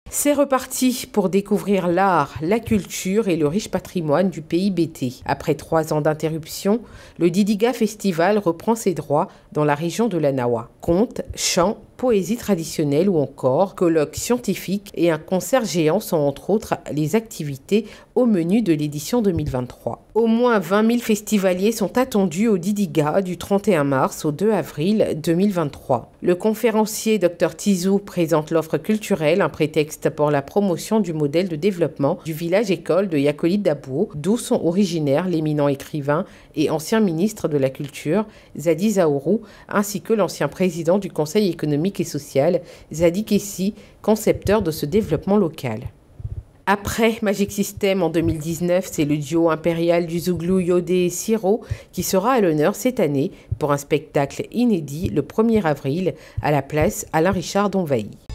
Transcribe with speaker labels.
Speaker 1: C'est reparti pour découvrir l'art, la culture et le riche patrimoine du pays bété. Après 3 ans d'interruption, le Didiga Festival reprend ses droits dans la région de la Nawa. Contes, chants, poésie traditionnelle ou encore colloques scientifiques et un concert géant sont entre autres les activités au menu de l'édition 2023. Au moins 20 000 festivaliers sont attendus au Didiga du 31 mars au 2 avril 2023. Le conférencier Dr Tizou présente l'offre culturelle, un prétexte pour la promotion du modèle de développement du village-école de Yakolite Dabo, d'où sont originaires l'éminent écrivain et ancien ministre de la Culture, Zadi Zaourou, ainsi que l'ancien président du Conseil économique et social, Zadi Kessi, concepteur de ce développement local. Après Magic System en 2019, c'est le duo impérial du Zouglou Yodé et Siro qui sera à l'honneur cette année pour un spectacle inédit le 1er avril à la place Alain Richard d'Onvailly.